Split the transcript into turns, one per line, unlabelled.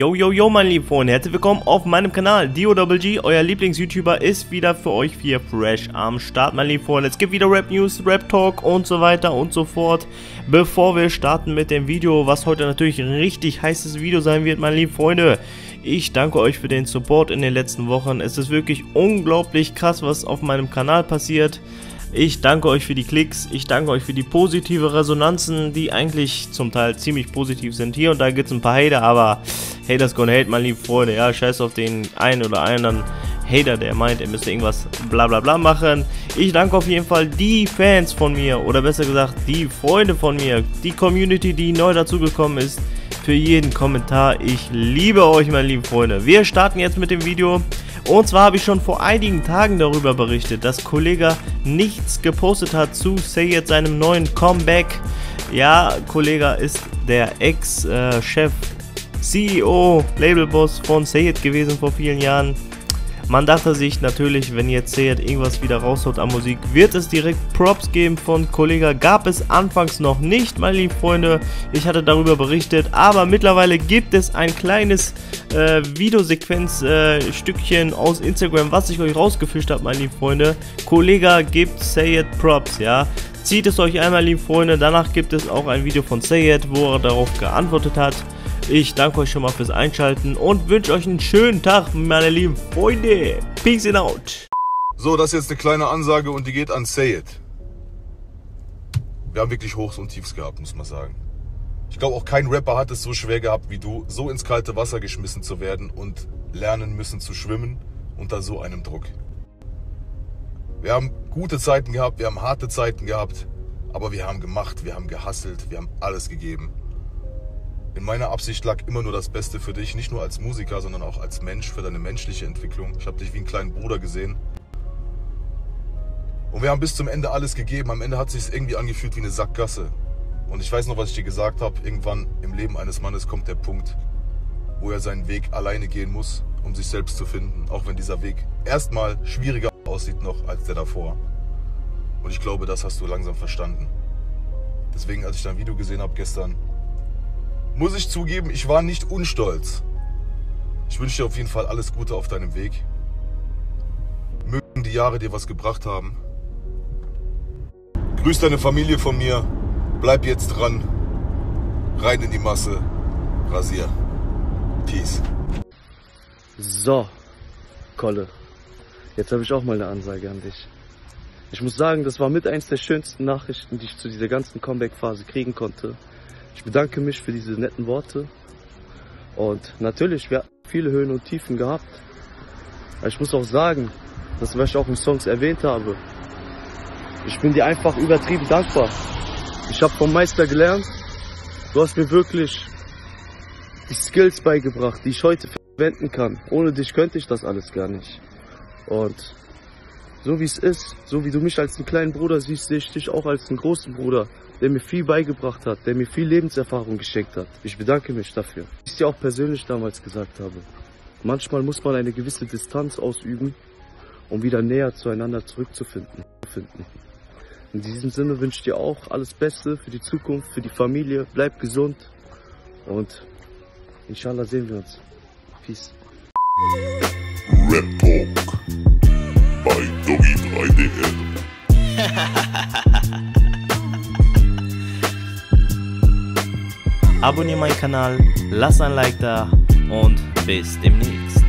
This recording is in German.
Yo, yo, yo, meine lieben Freunde, herzlich willkommen auf meinem Kanal. DOGG, euer Lieblings-YouTuber, ist wieder für euch hier fresh am Start, meine lieben Freunde. Es gibt wieder Rap-News, Rap-Talk und so weiter und so fort. Bevor wir starten mit dem Video, was heute natürlich ein richtig heißes Video sein wird, meine lieben Freunde. Ich danke euch für den Support in den letzten Wochen. Es ist wirklich unglaublich krass, was auf meinem Kanal passiert. Ich danke euch für die Klicks, ich danke euch für die positive Resonanzen, die eigentlich zum Teil ziemlich positiv sind. Hier und da gibt es ein paar Hater, aber Haters gonna hate, meine lieben Freunde. Ja, scheiß auf den einen oder anderen Hater, der meint, er müsste irgendwas bla bla bla machen. Ich danke auf jeden Fall die Fans von mir, oder besser gesagt die Freunde von mir, die Community, die neu dazugekommen ist, für jeden Kommentar. Ich liebe euch, meine lieben Freunde. Wir starten jetzt mit dem Video. Und zwar habe ich schon vor einigen Tagen darüber berichtet, dass Kollega nichts gepostet hat zu Sayed seinem neuen Comeback. Ja, Kollega ist der Ex-Chef, CEO, Labelboss von Sayed gewesen vor vielen Jahren. Man dachte sich natürlich, wenn jetzt Sayed irgendwas wieder raushaut an Musik, wird es direkt Props geben von Kollega. Gab es anfangs noch nicht, meine lieben Freunde. Ich hatte darüber berichtet, aber mittlerweile gibt es ein kleines Videosequenz-Stückchen aus Instagram, was ich euch rausgefischt habe, meine lieben Freunde. Kollega gibt Sayed Props, ja. Zieht es euch einmal, lieben Freunde. Danach gibt es auch ein Video von Sayed, wo er darauf geantwortet hat. Ich danke euch schon mal fürs Einschalten und wünsche euch einen schönen Tag, meine lieben Freunde. Peace and out.
So, das ist jetzt eine kleine Ansage und die geht an Sayed. Wir haben wirklich Hochs und Tiefs gehabt, muss man sagen. Ich glaube, auch kein Rapper hat es so schwer gehabt wie du, so ins kalte Wasser geschmissen zu werden und lernen müssen zu schwimmen unter so einem Druck. Wir haben gute Zeiten gehabt, wir haben harte Zeiten gehabt, aber wir haben gemacht, wir haben gehustelt, wir haben alles gegeben. In meiner Absicht lag immer nur das Beste für dich, nicht nur als Musiker, sondern auch als Mensch, für deine menschliche Entwicklung. Ich habe dich wie einen kleinen Bruder gesehen. Und wir haben bis zum Ende alles gegeben. Am Ende hat es sich irgendwie angefühlt wie eine Sackgasse. Und ich weiß noch, was ich dir gesagt habe. Irgendwann im Leben eines Mannes kommt der Punkt, wo er seinen Weg alleine gehen muss, um sich selbst zu finden. Auch wenn dieser Weg erstmal schwieriger aussieht noch als der davor. Und ich glaube, das hast du langsam verstanden. Deswegen, als ich dein Video gesehen habe gestern, muss ich zugeben, ich war nicht unstolz. Ich wünsche dir auf jeden Fall alles Gute auf deinem Weg. Mögen die Jahre dir was gebracht haben. Grüß deine Familie von mir. Bleib jetzt dran. Rein in die Masse. Rasier. Peace.
So, Kolle. Jetzt habe ich auch mal eine Ansage an dich. Ich muss sagen, das war mit eins der schönsten Nachrichten, die ich zu dieser ganzen Comeback-Phase kriegen konnte. Ich bedanke mich für diese netten Worte und natürlich, wir haben viele Höhen und Tiefen gehabt. Aber ich muss auch sagen, das, was ich auch in Songs erwähnt habe, ich bin dir einfach übertrieben dankbar. Ich habe vom Meister gelernt, du hast mir wirklich die Skills beigebracht, die ich heute verwenden kann. Ohne dich könnte ich das alles gar nicht. Und so wie es ist, so wie du mich als einen kleinen Bruder siehst, sehe ich dich auch als einen großen Bruder, der mir viel beigebracht hat, der mir viel Lebenserfahrung geschenkt hat. Ich bedanke mich dafür. Wie ich dir auch persönlich damals gesagt habe, manchmal muss man eine gewisse Distanz ausüben, um wieder näher zueinander zurückzufinden. In diesem Sinne wünsche ich dir auch alles Beste für die Zukunft, für die Familie. Bleib gesund und inshallah sehen wir uns. Peace.
Rap Talk bei Doggy 3DL.
Abonniere meinen Kanal, lass ein Like da und bis demnächst.